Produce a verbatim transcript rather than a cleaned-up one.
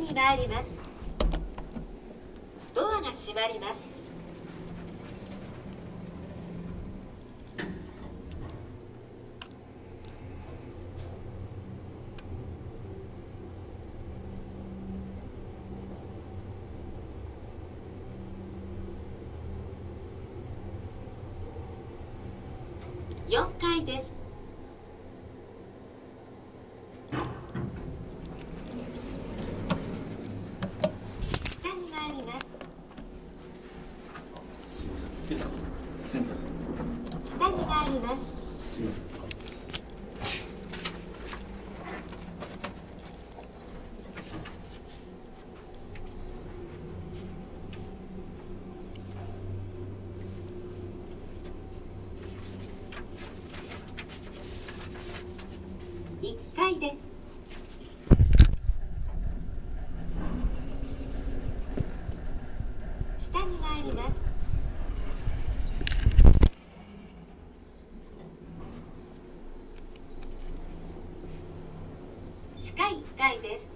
に参ります。ドアが閉まります。よんかいです。下に参ります。 すいません。いいですか。すいません。 下に参ります。 すいません。 いっかいです。下に参ります。地下いっかいです。